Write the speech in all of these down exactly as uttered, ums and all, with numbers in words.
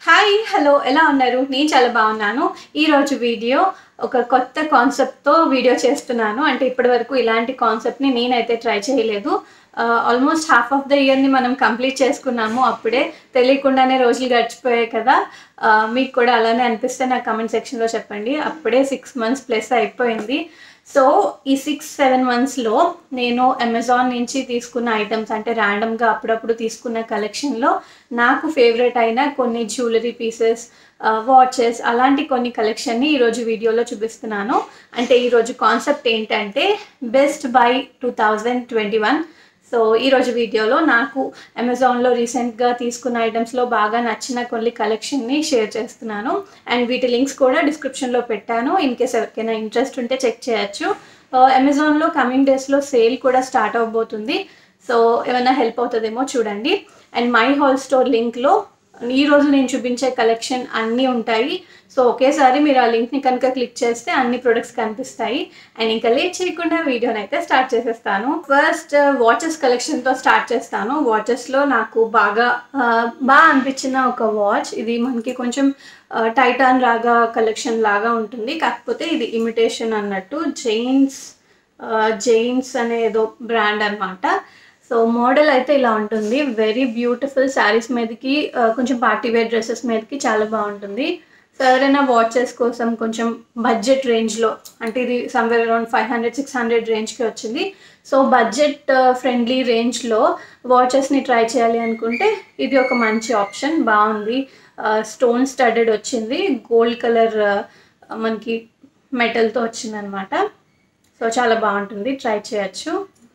Hi hello ఎలా ఉన్నారు? నేను చాలా బాగున్నాను. ఈరోజు వీడియో ఒక కొత్త కాన్సెప్ట్తో వీడియో చేస్తున్నాను. అంటే ఇప్పటివరకు ఇలాంటి కాన్సెప్ట్ని నేనైతే ట్రై చేయలేదు. ఆల్మోస్ట్ హాఫ్ ఆఫ్ ద ఇయర్ని మనం కంప్లీట్ చేసుకున్నాము. అప్పుడే తెలియకుండానే రోజులు గడిచిపోయాయి కదా. మీకు కూడా అలానే అనిపిస్తే నాకు కమెంట్ సెక్షన్లో చెప్పండి. అప్పుడే సిక్స్ మంత్స్ ప్లస్ అయిపోయింది. సో ఈ సిక్స్ సెవెన్ మంత్స్లో నేను అమెజాన్ నుంచి తీసుకున్న ఐటమ్స్ అంటే ర్యాండమ్గా అప్పుడప్పుడు తీసుకున్న కలెక్షన్లో నాకు ఫేవరెట్ అయిన కొన్ని జ్యువెలరీ పీసెస్, వాచెస్ అలాంటి కొన్ని కలెక్షన్ని ఈరోజు వీడియోలో చూపిస్తున్నాను. అంటే ఈరోజు కాన్సెప్ట్ ఏంటంటే best by two thousand twenty one. So ఈరోజు వీడియోలో నాకు అమెజాన్లో రీసెంట్గా తీసుకున్న ఐటమ్స్లో బాగా నచ్చిన కొన్ని కలెక్షన్ని షేర్ చేస్తున్నాను. అండ్ వీటి లింక్స్ కూడా డిస్క్రిప్షన్లో పెట్టాను. ఇన్ కేస్ ఎవరికైనా ఇంట్రెస్ట్ ఉంటే చెక్ చేయొచ్చు. అమెజాన్లో కమింగ్ డేస్లో సేల్ కూడా స్టార్ట్ అవబోతుంది. సో ఏమైనా హెల్ప్ అవుతుందేమో చూడండి. అండ్ మై హోల్ స్టోర్ లింక్లో ఈరోజు నేను చూపించే కలెక్షన్ అన్నీ ఉంటాయి. సో ఒకేసారి మీరు ఆ లింక్ని కనుక క్లిక్ చేస్తే అన్ని ప్రొడక్ట్స్ కనిపిస్తాయి. అండ్ ఇంకా లేట్ చేయకుండా వీడియోని అయితే స్టార్ట్ చేసేస్తాను. ఫస్ట్ వాచెస్ కలెక్షన్తో స్టార్ట్ చేస్తాను. వాచెస్లో నాకు బాగా బాగా అనిపించిన ఒక వాచ్, ఇది మనకి కొంచెం టైటాన్ లాగా కలెక్షన్ లాగా ఉంటుంది. కాకపోతే ఇది ఇమిటేషన్ అన్నట్టు. జైన్స్ జైన్స్ అనే ఏదో బ్రాండ్ అనమాట. సో మోడల్ అయితే ఇలా ఉంటుంది. Very beautiful. శారీస్ మీదకి కొంచెం పార్టీ వేర్ డ్రెస్సెస్ మీదకి చాలా బాగుంటుంది. సో ఎవరైనా వాచెస్ కోసం కొంచెం బడ్జెట్ రేంజ్లో, అంటే ఇది somewhere around five hundred six hundred రేంజ్కి వచ్చింది. సో బడ్జెట్ ఫ్రెండ్లీ రేంజ్లో వాచెస్ని ట్రై చేయాలి అనుకుంటే ఇది ఒక మంచి ఆప్షన్. బాగుంది. స్టోన్ స్టడెడ్ వచ్చింది. గోల్డ్ కలర్ మనకి మెటల్తో వచ్చిందనమాట. సో చాలా బాగుంటుంది, ట్రై చేయొచ్చు.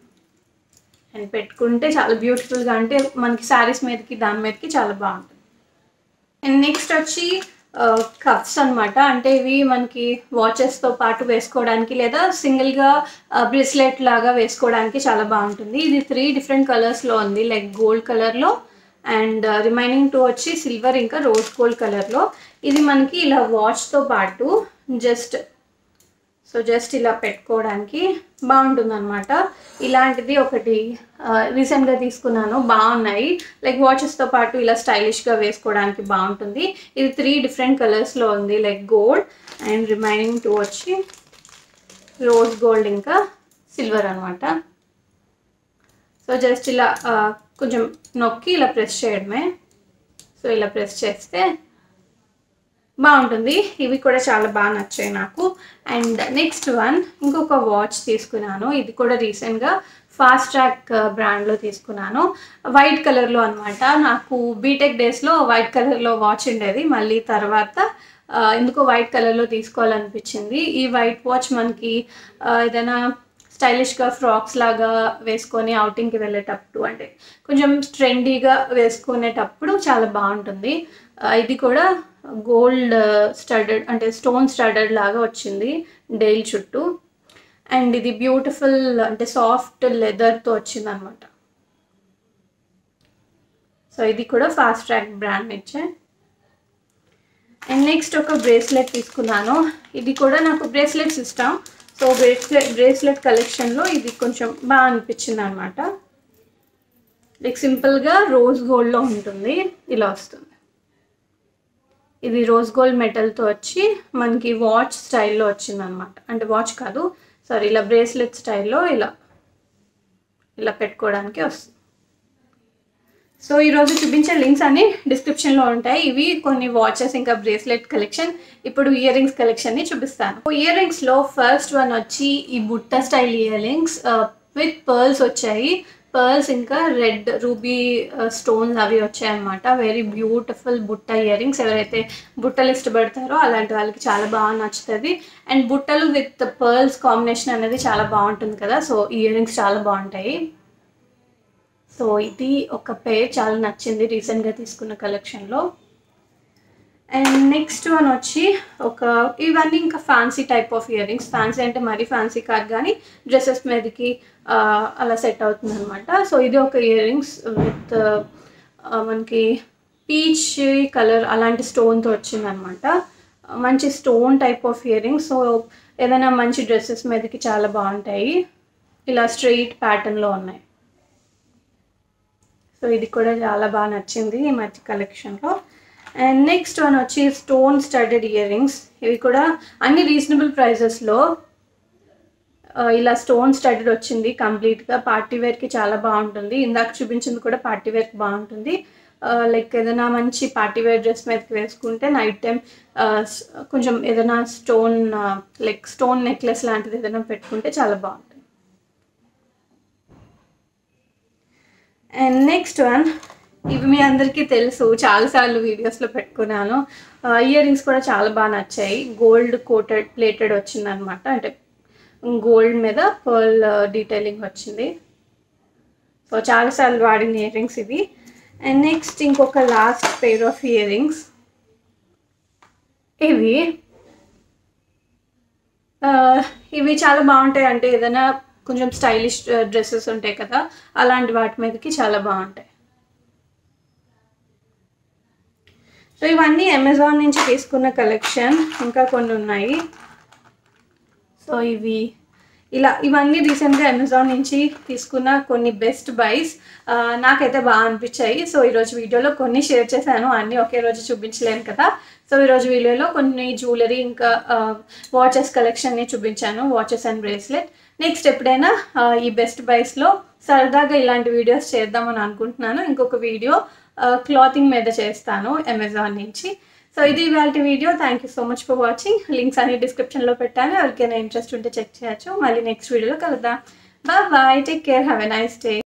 అండ్ పెట్టుకుంటే చాలా బ్యూటిఫుల్గా, అంటే మనకి శారీస్ మీదకి దాని మీదకి చాలా బాగుంటుంది. అండ్ నెక్స్ట్ వచ్చి కప్స్ అనమాట. అంటే ఇవి మనకి వాచెస్తో పాటు వేసుకోవడానికి లేదా సింగిల్గా బ్రేస్లెట్ లాగా వేసుకోవడానికి చాలా బాగుంటుంది. ఇది త్రీ డిఫరెంట్ కలర్స్లో ఉంది. లైక్ గోల్డ్ కలర్లో అండ్ రిమైనింగ్ టూ వచ్చి సిల్వర్ ఇంకా రోజ్ గోల్డ్ కలర్లో. ఇది మనకి ఇలా వాచ్తో పాటు జస్ట్ సో జస్ట్ ఇలా పెట్టుకోవడానికి బాగుంటుంది అనమాట. ఇలాంటిది ఒకటి రీసెంట్గా తీసుకున్నాను. బాగున్నాయి. లైక్ వాచెస్తో పాటు ఇలా స్టైలిష్గా వేసుకోవడానికి బాగుంటుంది. ఇది త్రీ డిఫరెంట్ కలర్స్లో ఉంది. Like gold and remaining two వచ్చి రోజ్ గోల్డ్ ఇంకా సిల్వర్ అనమాట. సో జస్ట్ ఇలా కొంచెం నొక్కి ఇలా ప్రెస్ చేయడమే. సో ఇలా ప్రెస్ చేస్తే బాగుంటుంది. ఇవి కూడా చాలా బాగా నచ్చాయి నాకు. అండ్ నెక్స్ట్ వన్ ఇంకొక వాచ్ తీసుకున్నాను. ఇది కూడా రీసెంట్గా ఫాస్ట్ ట్రాక్ బ్రాండ్లో తీసుకున్నాను. వైట్ కలర్లో అనమాట. నాకు బీటెక్ డేస్లో వైట్ కలర్లో వాచ్ ఉండేది. మళ్ళీ తర్వాత ఎందుకో వైట్ కలర్లో తీసుకోవాలనిపించింది. ఈ వైట్ వాచ్ మనకి ఏదైనా స్టైలిష్గా ఫ్రాక్స్ లాగా వేసుకొని అవుటింగ్కి వెళ్ళేటప్పుడు, అంటే కొంచెం ట్రెండీగా వేసుకునేటప్పుడు చాలా బాగుంటుంది. ఇది కూడా గోల్డ్ స్టడెడ్, అంటే స్టోన్ స్టడెడ్ లాగా వచ్చింది డైల్ చుట్టూ. అండ్ ఇది బ్యూటిఫుల్, అంటే సాఫ్ట్ లెదర్తో వచ్చింది అనమాట. సో ఇది కూడా ఫాస్ట్ ట్రాక్ బ్రాండ్ నుంచే. అండ్ నెక్స్ట్ ఒక బ్రేస్లెట్ తీసుకున్నాను. ఇది కూడా నాకు బ్రేస్లెట్స్ ఇష్టం. సో బ్రేస్లెట్ బ్రేస్లెట్ కలెక్షన్లో ఇది కొంచెం బాగా అనిపించింది అనమాట. లైక్ సింపుల్గా రోజ్ గోల్డ్లో ఉంటుంది. ఇలా వస్తుంది. ఇది రోజ్ గోల్డ్ మెటల్తో వచ్చి మనకి వాచ్ స్టైల్లో వచ్చింది అనమాట. అంటే వాచ్ కాదు, సారీ, ఇలా బ్రేస్లెట్ స్టైల్లో ఇలా ఇలా పెట్టుకోవడానికి వస్తుంది. సో ఈరోజు చూపించే లింక్స్ అన్ని డిస్క్రిప్షన్లో ఉంటాయి. ఇవి కొన్ని వాచెస్ ఇంకా బ్రేస్లెట్ కలెక్షన్. ఇప్పుడు ఇయర్ రింగ్స్ కలెక్షన్ని చూపిస్తాను. ఇయర్ రింగ్స్లో ఫస్ట్ వన్ వచ్చి ఈ బుట్ట style earrings with pearls వచ్చాయి. పర్ల్స్ ఇంకా రెడ్ రూబీ స్టోన్స్ అవి వచ్చాయన్నమాట. వెరీ బ్యూటిఫుల్ బుట్ట ఇయర్ రింగ్స్. ఎవరైతే బుట్టలు ఇష్టపడతారో అలాంటి వాళ్ళకి చాలా బాగా నచ్చుతుంది. అండ్ బుట్టలు విత్ పర్ల్స్ కాంబినేషన్ అనేది చాలా బాగుంటుంది కదా. సో ఇయర్ రింగ్స్ చాలా బాగుంటాయి. సో ఇది ఒక పేర్ చాలా నచ్చింది రీసెంట్గా తీసుకున్న కలెక్షన్లో. అండ్ నెక్స్ట్ వన్ వచ్చి ఒక ఇవన్నీ ఇంకా fancy type of earrings. Fancy అంటే మరీ ఫ్యాన్సీ కాదు, కానీ డ్రెస్సెస్ మీదకి అలా సెట్ అవుతుంది అనమాట. సో ఇది ఒక ఇయర్ రింగ్స్ విత్ మనకి పీచ్ కలర్ అలాంటి స్టోన్తో వచ్చిందనమాట. మంచి stone type of earrings. So ఏదైనా మంచి డ్రెస్సెస్ మీదకి చాలా బాగుంటాయి. ఇలా స్ట్రెయిట్ ప్యాటర్న్లో ఉన్నాయి. సో ఇది కూడా చాలా బాగా నచ్చింది ఈ మధ్య కలెక్షన్లో. అండ్ నెక్స్ట్ వన్ వచ్చి స్టోన్ స్టడెడ్ ఇయర్ రింగ్స్. ఇవి కూడా అన్ని రీజనబుల్ ప్రైజెస్లో ఇలా స్టోన్ స్టడెడ్ వచ్చింది కంప్లీట్గా. పార్టీ వేర్కి చాలా బాగుంటుంది. ఇందాక చూపించింది కూడా పార్టీ వేర్కి బాగుంటుంది. లైక్ ఏదైనా మంచి పార్టీ వేర్ డ్రెస్ మీదకి వేసుకుంటే నైట్ టైం కొంచెం ఏదైనా స్టోన్ లైక్ స్టోన్ నెక్లెస్ లాంటిది ఏదైనా పెట్టుకుంటే చాలా బాగుంటుంది. అండ్ నెక్స్ట్ వన్, ఇవి మీ అందరికీ తెలుసు, చాలాసార్లు వీడియోస్లో పెట్టుకున్నాను. ఇయర్ రింగ్స్ కూడా చాలా బాగా నచ్చాయి. గోల్డ్ కోటెడ్ ప్లేటెడ్ వచ్చింది అనమాట, అంటే గోల్డ్ మీద పర్ల్ డీటెయిలింగ్ వచ్చింది. సో చాలాసార్లు వాడిన ఇయర్ రింగ్స్ ఇవి. అండ్ నెక్స్ట్ ఇంకొక last pair of earrings. ఇవి ఇవి చాలా బాగుంటాయి, అంటే ఏదైనా కొంచెం స్టైలిష్ డ్రెస్సెస్ ఉంటాయి కదా, అలాంటి వాటి మీదకి చాలా బాగుంటాయి. సో ఇవన్నీ అమెజాన్ నుంచి తీసుకున్న కలెక్షన్, ఇంకా కొన్ని ఉన్నాయి. సో ఇవి ఇలా ఇవన్నీ రీసెంట్గా అమెజాన్ నుంచి తీసుకున్న కొన్ని బెస్ట్ బైస్, నాకైతే బాగా అనిపించాయి. సో ఈరోజు వీడియోలో కొన్ని షేర్ చేశాను, అన్నీ ఒకే రోజు చూపించలేను కదా. సో ఈరోజు వీడియోలో కొన్ని జ్యువెలరీ ఇంకా వాచెస్ కలెక్షన్ని చూపించాను, వాచెస్ అండ్ బ్రేస్లెట్. నెక్స్ట్ ఎప్పుడైనా ఈ బెస్ట్ బైస్లో సరదాగా ఇలాంటి వీడియోస్ చేద్దామని అనుకుంటున్నాను. ఇంకొక వీడియో క్లాతింగ్ మీద చేస్తాను అమెజాన్ నుంచి. సో ఇది ఇవాళ video. Thank you so much for watching. Links అన్ని డిస్క్రిప్షన్లో పెట్టాను, ఎవరికైనా ఇంట్రెస్ట్ ఉంటే చెక్ చేయొచ్చు. మళ్ళీ నెక్స్ట్ వీడియోలో కలుద్దాం. Bye bye, take care, have a nice day.